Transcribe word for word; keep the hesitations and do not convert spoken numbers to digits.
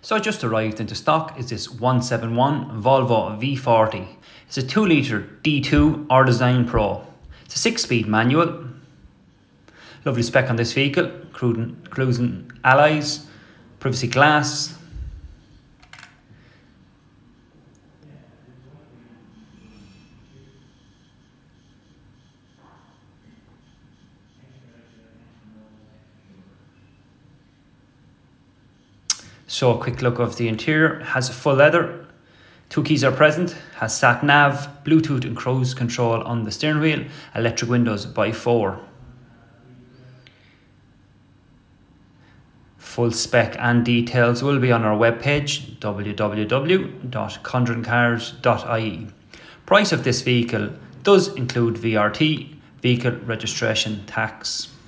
So just arrived into stock is this one seventy-one Volvo V forty. It's a two litre D two R Design Pro. It's a six speed manual. Lovely spec on this vehicle, cruising, cruising alloys, privacy glass. So a quick look of the interior. It has full leather, two keys are present, has sat nav, Bluetooth and cruise control on the steering wheel, electric windows by four. Full spec and details will be on our webpage w w w dot condren cars dot i e. Price of this vehicle does include V R T, vehicle registration tax.